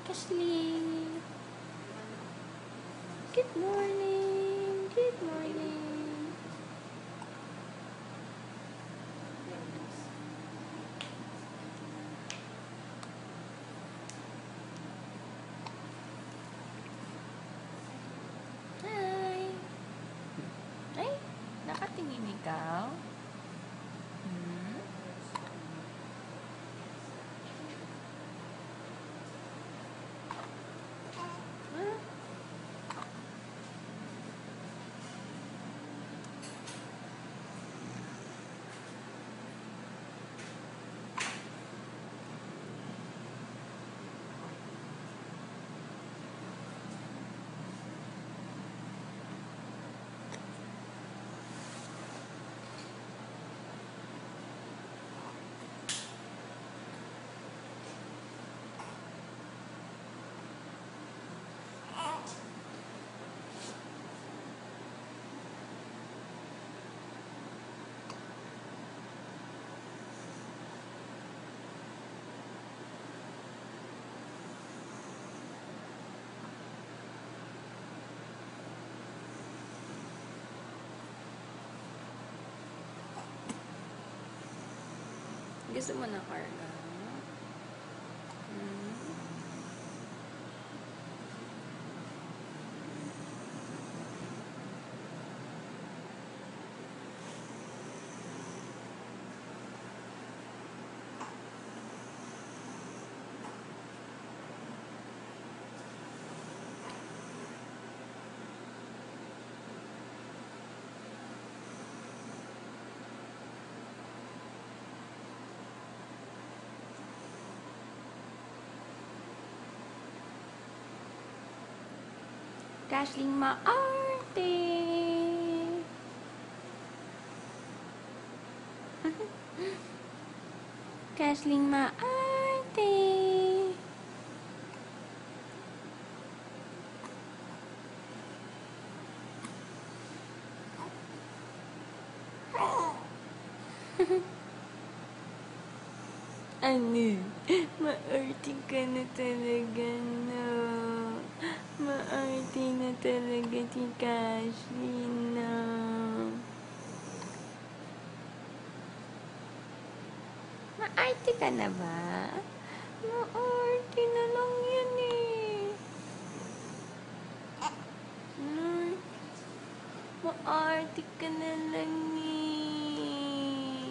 Cashley. Good morning. Good morning. Hi. Ay, nakatingin ikaw? Hmm? Huh? Gusto mo na karga? Hmm? Cashley maarte. Cashley maarte. Ano? Maarte ka na talaga, no? Maarte na talaga si Cashley, no? Maarte ka na ba? Maarte na lang yan eh. Maarte ka na lang eh.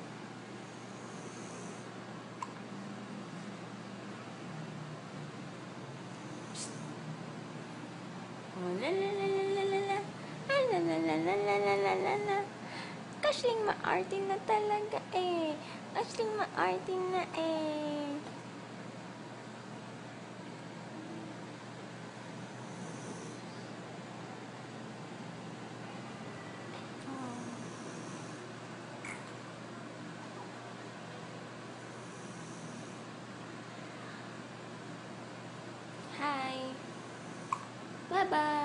Oh, la la la la la la la. Ah, la la la la la la la la la. Cashley maarte na talaga eh. Cashley maarte na eh. Hi. Bye-bye.